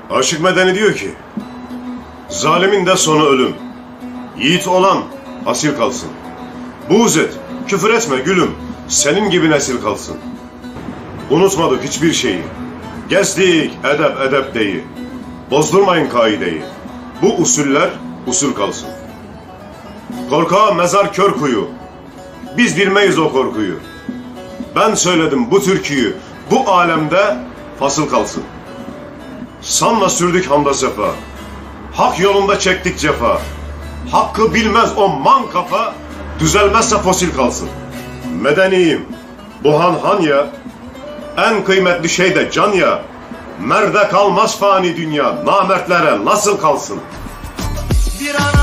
Aşık Medeni diyor ki, zalimin de sonu ölüm. Yiğit olan asil kalsın. Buğz et, küfür etme gülüm. Senin gibi nesil kalsın. Unutmadık hiçbir şeyi. Gezdik edep edep deyi. Bozdurmayın kaideyi. Bu usuller usul kalsın. Korkağa mezar kör kuyu. Biz bilmeyiz o korkuyu. Ben söyledim bu türküyü. Bu alemde fasıl kalsın. Sanla sürdük hamda sefa. Hak yolunda çektik cefa. Hakkı bilmez o man kafa. Düzelmezse fosil kalsın. Medeniyim. Bu han ya. En kıymetli şey de can ya. Merde kalmaz fani dünya. Namertlere nasıl kalsın? Bir